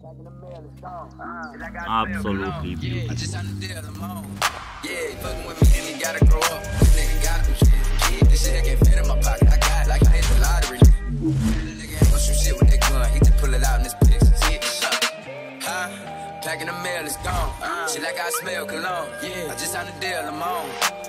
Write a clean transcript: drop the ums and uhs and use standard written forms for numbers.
Absolutely beautiful. I just signed the deal, I'm on. Yeah, he fucking with me and he gotta grow up. This nigga got me shit. This shit can't fit in my pocket. I got like I hit the lottery. This nigga ain't gon' shoot shit with that gun. He just pull it out in his pictures. Huh? Packing the mail, it's gone. Shit like I smell cologne. Yeah, I just signed the deal, I'm on.